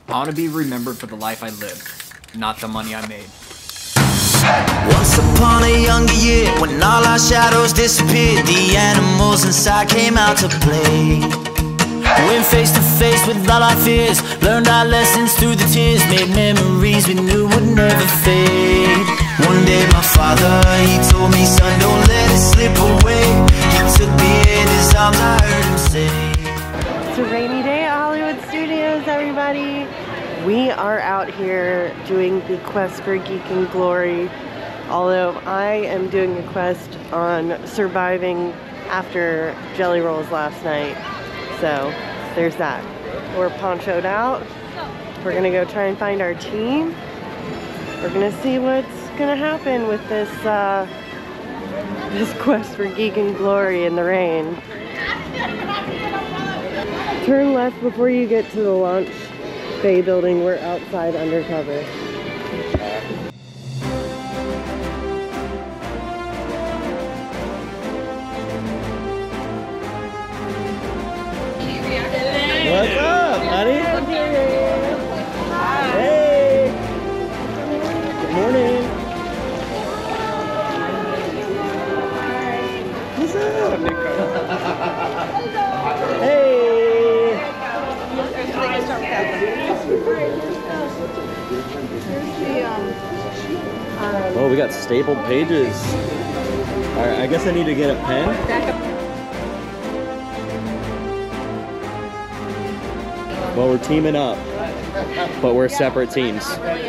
I want to be remembered for the life I lived, not the money I made. Once upon a younger year, when all our shadows disappeared, the animals inside came out to play. Went face to face with all our fears, learned our lessons through the tears, made memories we knew would never fade. One day my father, he told me, son, don't let it slip away. He took me in his arms, I heard him say. It's a rainy day at Hollywood Studios, everybody. We are out here doing the quest for Geek and Glory, although I am doing a quest on surviving after Jelly Rolls last night. So there's that. We're ponchoed out. We're gonna go try and find our team. We're gonna see what's gonna happen with this this quest for Geek and Glory in the rain. Turn left before you get to the launch bay building. We're outside undercover. What's up, honey? Hey! Good morning. What's up? Hey! Oh, we got stapled pages. Alright, I guess I need to get a pen. Well, we're teaming up, but we're separate teams.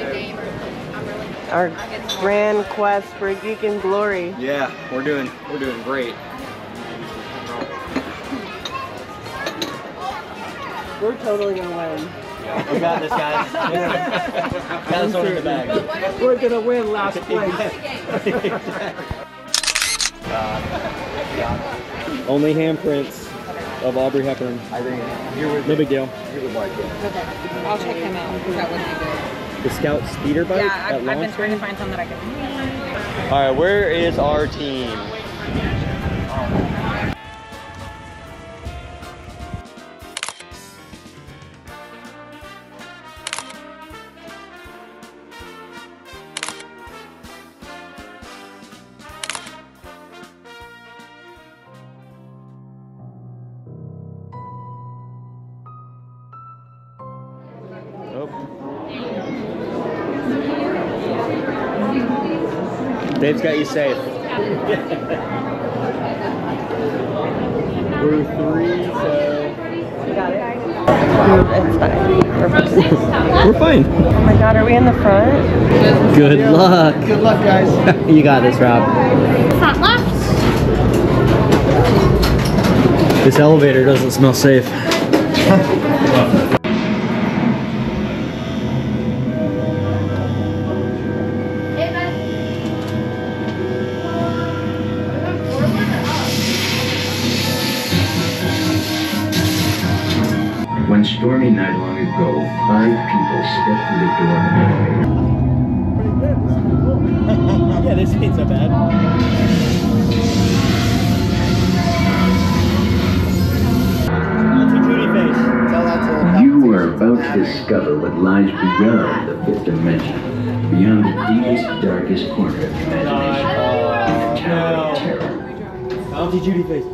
Our grand quest for Geek and Glory. Yeah, we're doing great. We're totally gonna win. We got this, guys. Got this one in the bag. We're gonna win last place. Only handprints of Aubrey Hepburn. I think no big deal. Okay, I'll check him out. That would be good. The Scout speeder bike. Yeah, I've been trying to find some that I can. All right, where is our team? Dave's got you safe. We're 3, so... You got it? It's fine. We're fine. Oh my god, are we in the front? Good luck. Good luck, guys. You got this, Rob. Front left. This elevator doesn't smell safe. One stormy night long ago, 5 people stepped through the door of an elevator. Yeah, this ain't so bad. You are about to discover what lies beyond the 5th dimension, beyond the deepest, darkest corner of imagination, the Tower of Terror. Auntie Judy face.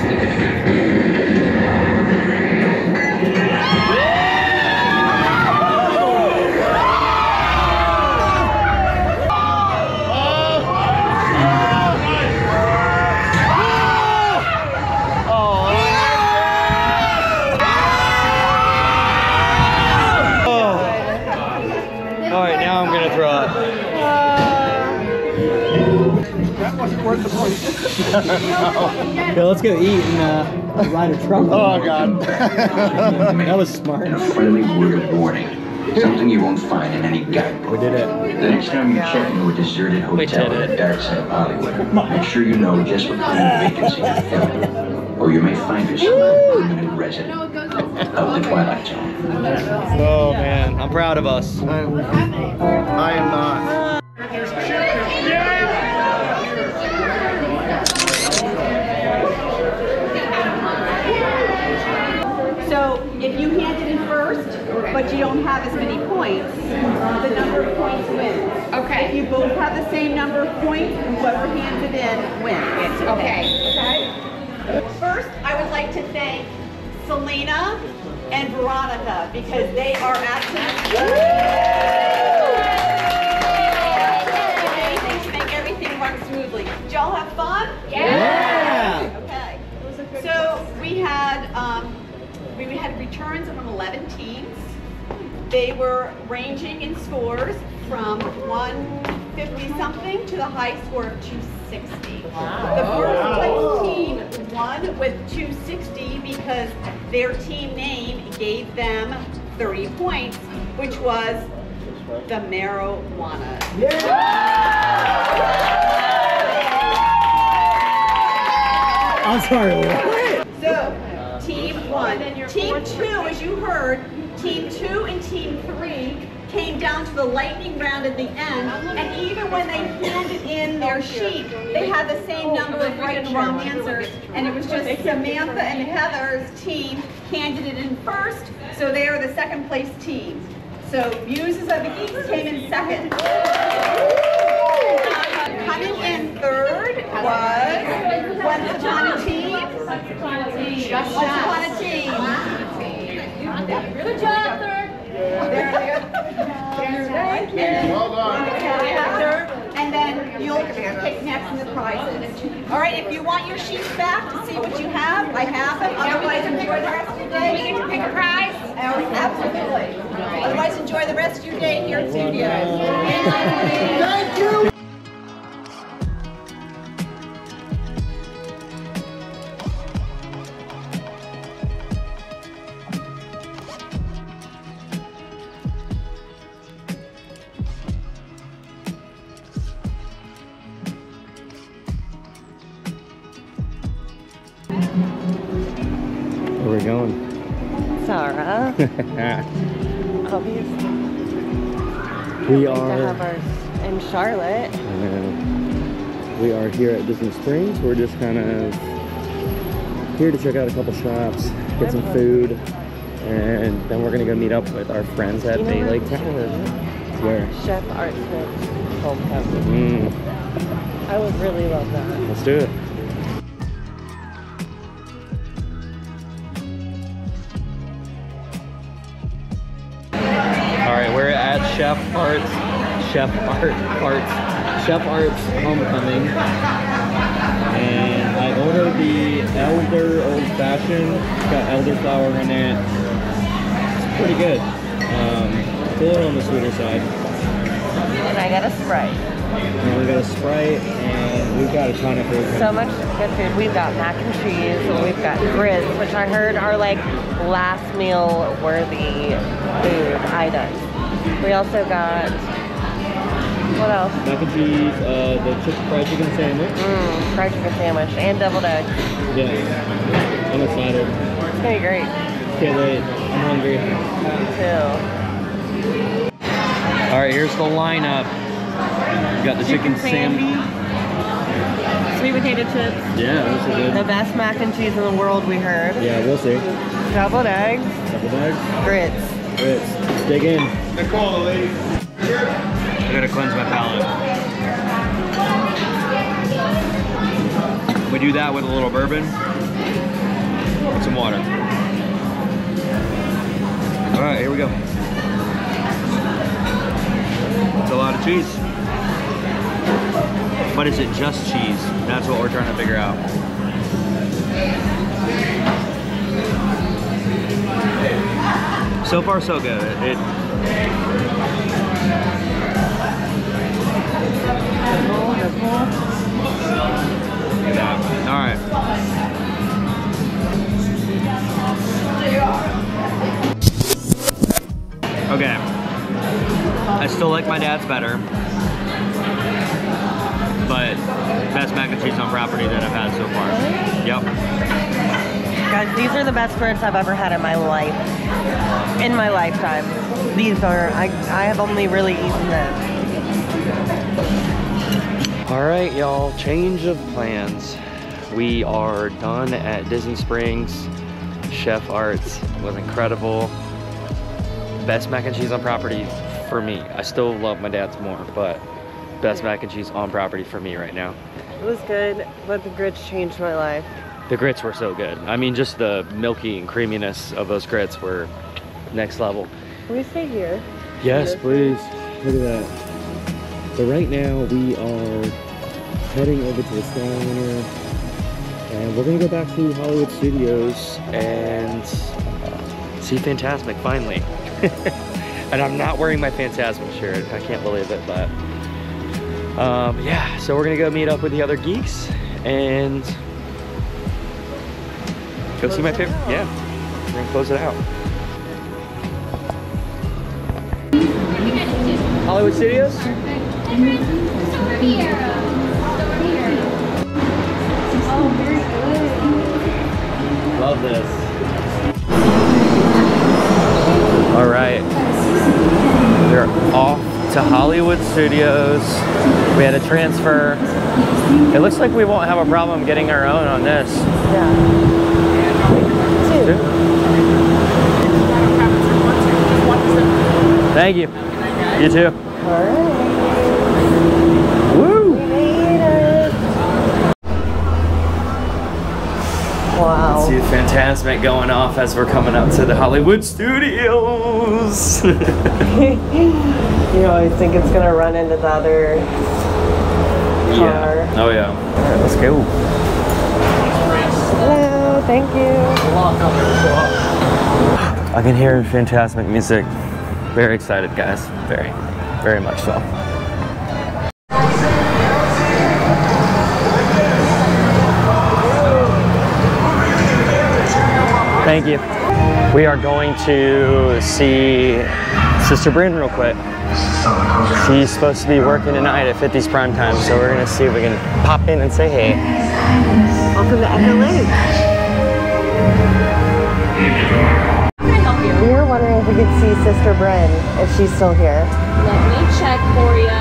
Alright, now I'm gonna throw up. That wasn't worth the point. Yeah, let's go eat and ride a truck. Oh, God. That was smart. And a friendly word of warning. Something you won't find in any guidebook. We did it. The next time you check into a deserted hotel in the dark side of Hollywood, make sure you know just what kind of vacancy you're filling. Or you may find yourself a permanent resident of the Twilight Zone. Oh man, I'm proud of us. I am not. So if you hand it in first, but you don't have as many points, the number of points wins. Okay. If you both have the same number of points, whoever hands it in wins. Okay. Okay? First, I would like to thank Selena and Veronica because they are absolutely amazing to make everything run smoothly. Did y'all have fun? Yeah. Okay. So we had returns from 11 teams. They were ranging in scores from 150 something to the high score of 260. The first place team won with 260 because their team name gave them 30 points, which was the marijuana. I'm sorry, what? So, team 1. Team 2, as you heard, team 2 and team 3 came down to the lightning round at the end, and even when they handed in their sheet, they had the same number of right and wrong answers, and it was just Samantha and Heather's team handed it in first, so they are the second place team. So, Muses of the Geeks came in second. Coming in third was Once Upon a Team. Once Upon a Team. Good job, third. Well done. And then you'll pick next in the prizes. All right, if you want your sheets back to see what you have, I have them. Otherwise, enjoy the rest of your day. We get to pick a prize? Absolutely. Otherwise, enjoy the rest of your day here at Studios. Thank you. Where are we going? Sarah. Obviously. We To are. have ours in Charlotte. We are here at Disney Springs. We're just kind of here to check out a couple shops, get some food, and then we're gonna go meet up with our friends at Bay Lake Tower. Where? Chef Art Smith's homecoming. I would really love that. Let's do it. All right, we're at Chef Art's homecoming, and I ordered the Elder Old Fashioned. It's got elderflower in it. It's pretty good. It's a little on the sweeter side. And I got a Sprite. And we got a Sprite, and we've got a ton of food. So much good food. We've got mac and cheese, and we've got grits, which I heard are like last meal worthy food items. We also got, what else? Mac and cheese, the fried chicken sandwich. Fried chicken sandwich and deviled eggs. Yeah, I'm excited. It's gonna be great. Can't wait. I'm hungry. Me too. All right, here's the lineup. We got the chicken sandwich. Sweet potato chips. Yeah, those are good. The best mac and cheese in the world, we heard. Yeah, we'll see. Deviled eggs. Couple bags. Grits. Let's dig in. Nicole, lady. I gotta cleanse my palate. We do that with a little bourbon and some water. All right, here we go. It's a lot of cheese. But is it just cheese? That's what we're trying to figure out. So far, so good. Yeah. All right. Okay. I still like my dad's better, but best mac and cheese on property that I've had so far. Yep. Guys, these are the best grits I've ever had in my life. In my lifetime. These are, I have only really eaten them. All right, y'all, change of plans. We are done at Disney Springs. Chef Arts was incredible. best mac and cheese on property for me. I still love my dad's more, but best mac and cheese on property for me right now. It was good, but the grits changed my life. The grits were so good. I mean, just the milky and creaminess of those grits were next level. Can we stay here? Yes, please. Look at that. So right now we are heading over to the Skyliner, and we're gonna go back to Hollywood Studios and see Fantasmic finally. And I'm not wearing my Fantasmic shirt. I can't believe it, but yeah. So we're gonna go meet up with the other geeks and go see my favorite. Yeah, we're gonna close it out. Hollywood Studios? Love this. All right, we're off to Hollywood Studios. We had a transfer. It looks like we won't have a problem getting our own on this. Yeah. Two. Thank you. You too. All right. Woo! We made it. Wow. See Fantasmic going off as we're coming up to the Hollywood Studios. You always think it's gonna run into the other car. Yeah. Oh yeah. All right, let's go. Hello, thank you. I can hear Fantasmic music. Very excited, guys. Very, very much so. Thank you. We are going to see Sister Bryn real quick. She's supposed to be working tonight at 50's prime time, so we're gonna see if we can pop in and say hey. Welcome to Echo Lake. We were wondering if we could see Sister Bryn, if she's still here. Let me check for you.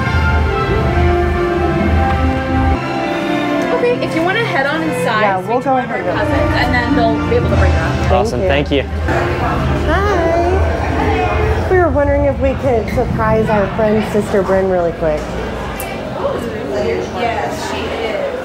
Okay, if you want to head on inside, Yeah, we'll go ahead. cousins, and then they'll be able to bring her up. Awesome, thank you. Hi. We were wondering if we could surprise our friend Sister Bryn really quick. Yes, she is.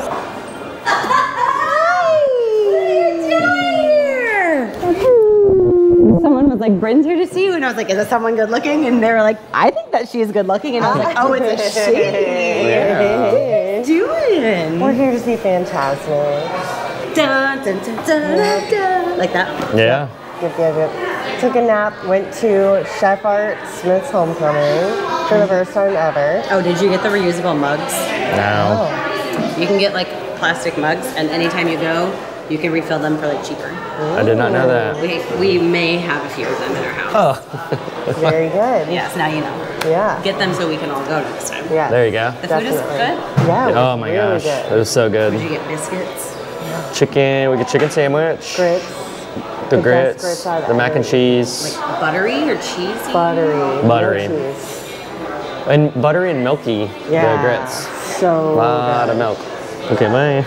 Someone was like, Bryn's here to see you. And I was like, is it someone good looking? And they were like, I think that she's good looking. And I was like, oh, it's a she. Yeah. What are you doing? We're here to see Fantasmic. Dun, dun, dun, dun, dun, dun. Like that? Yeah. Yep. Took a nap, went to Chef Art Smith's homecoming for the first time ever. Oh, did you get the reusable mugs? Now. You can get like plastic mugs, and anytime you go, you can refill them for like cheaper. I did not know that. We may have a few of them in our house. Oh. Very good. Yes, now you know. Yeah. Get them so we can all go next time. Yeah. There you go. The food is good? Yeah. it Oh was my really gosh, good. it was so good. Did you get biscuits? Chicken, we get chicken sandwich. Grits. The best grits, grits I've the mac ever and cheese. Like buttery or cheesy? Buttery. Buttery. No cheese. And buttery and milky, Yeah. the grits. So A lot of milk. Okay, bye.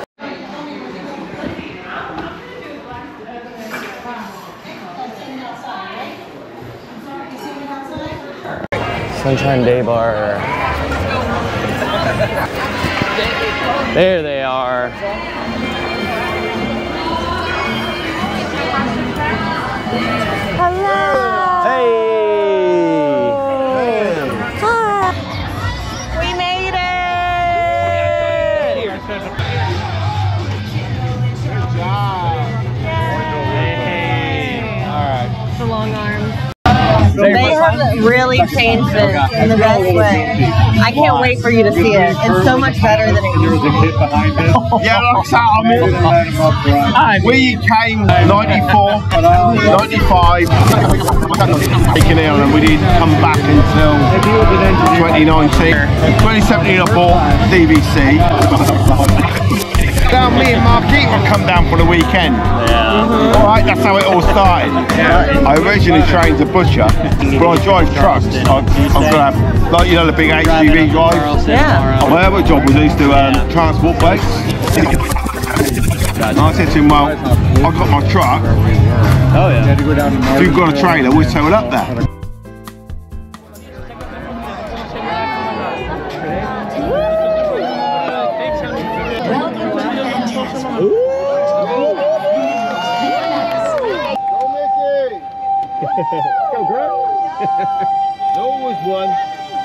Sunshine Day Bar. There they are. Hello. Hey! We made it. The long arms. They have really changed it in the best way. I can't wait for you to see it. It's so much better than it used to be. Yeah, like I said, we came 94, 95, taking it on, and we didn't come back until 2019. 2017 I bought DVC. Now me and Marquis would come down for the weekend. Yeah. Alright, that's how it all started. I originally trained a butcher, but I drive trucks. I'm gonna have, like, you know, the big HGV drive. Yeah. My other job was I used to transport boats. And I said to him, well, I've got my truck. Oh yeah. If you've got a trailer, we'll tow it up there. Go, Greg. There always one.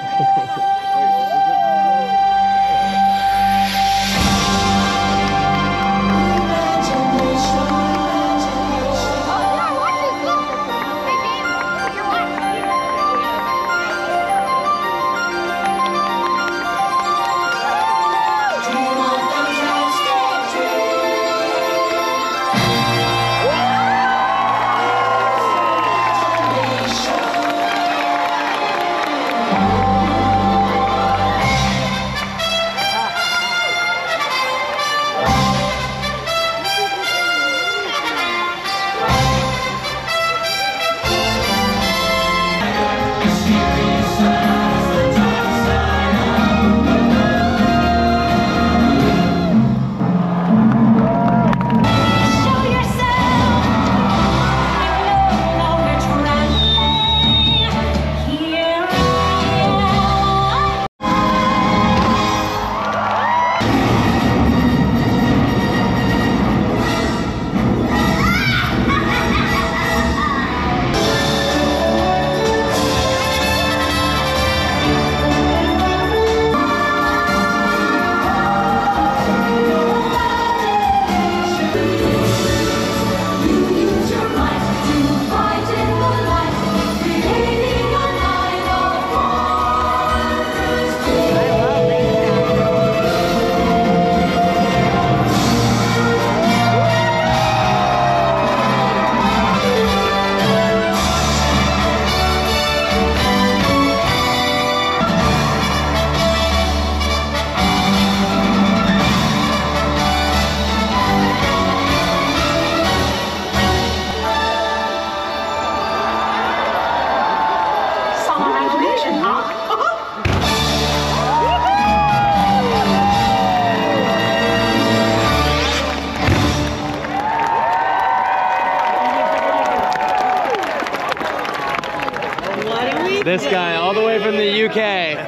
This guy, all the way from the UK.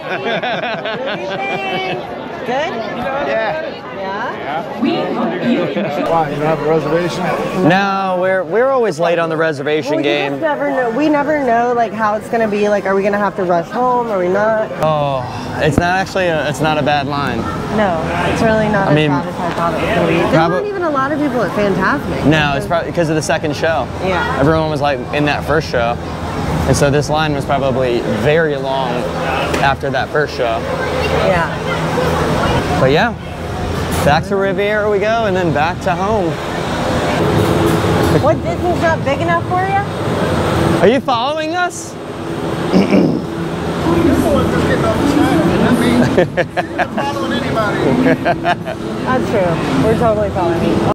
Good? Yeah. Yeah? Why, you don't have a reservation? No, we're always late on the reservation Well, game. you just never know. We never know like how it's gonna be. Like, are we gonna have to rush home? Are we not? Oh, it's not actually it's not a bad line. No, it's really not I as mean, bad as I thought it was gonna be. There weren't even a lot of people at Fantasmic. No, it's probably because of the second show. Yeah. Everyone was like in that first show. And so this line was probably very long after that first show. Yeah. But yeah, back to Riviera we go, and then back to home. What, Disney's not big enough for you? Are you following us? You're the one that's getting off the side, not me. You're not following anybody. That's true. We're totally following you.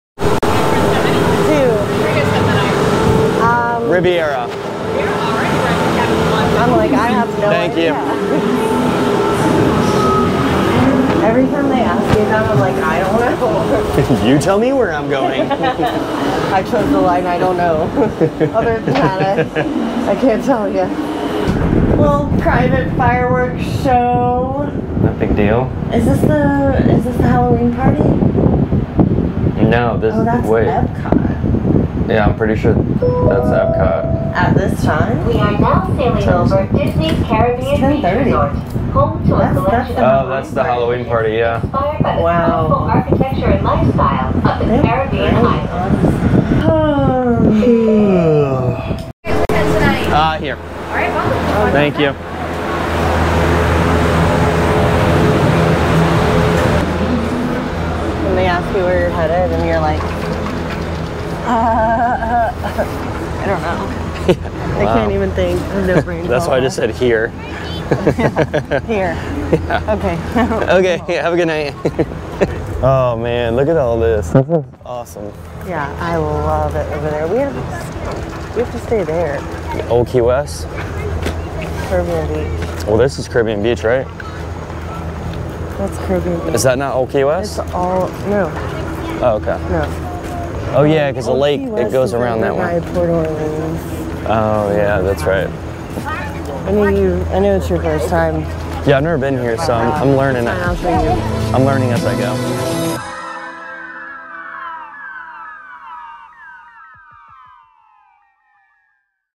Riviera. I'm like, I have no Thank idea. Every time they ask me that, I'm like, I don't know. You tell me where I'm going. I chose the line, I don't know. Other than that, I can't tell you. Little private fireworks show. No big deal. Is this the Halloween party? No, this Oh, that's wait. Epcot. Yeah, I'm pretty sure that's Epcot. At this time? We are now sailing over Disney's Caribbean Beach Resort, home to a selection Oh, that's the Halloween party, yeah. inspired by the colorful architecture and lifestyle of the Caribbean islands. Here. Thank you. When they ask you where you're headed and you're like, I don't know. I can't even think. I have no brain. That's why I just said here. Here. Yeah. Okay. Okay, have a good night. Oh man, look at all this. This is awesome. Yeah, I love it over there. We have to stay there. Old Key West? Caribbean Beach. Well, this is Caribbean Beach, right? That's Caribbean Beach. Is that not Old Key West? It's all, no. Oh, okay. No. Oh yeah, because the lake, it goes around that way. Port Orleans. Oh yeah, that's right. I know it's your first time. Yeah, I've never been here, so I'm learning it. I'm learning as I go.